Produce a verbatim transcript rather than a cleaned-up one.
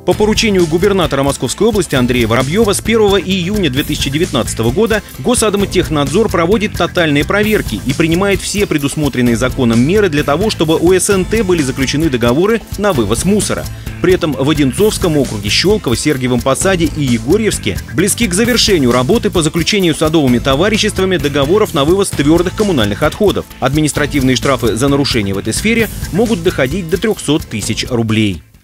По поручению губернатора Московской области Андрея Воробьева с первого июня две тысячи девятнадцатого года Госатомотехнадзор проводит тотальные проверки и принимает все предусмотренные законом меры для того, чтобы у эс эн тэ были заключены договоры на вывоз мусора. При этом в Одинцовском округе, Щелково, Сергиевом Посаде и Егорьевске близки к завершению работы по заключению садовыми товариществами договоров на вывоз твердых коммунальных отходов. Административные штрафы за нарушения в этой сфере могут доходить до трёхсот тысяч рублей.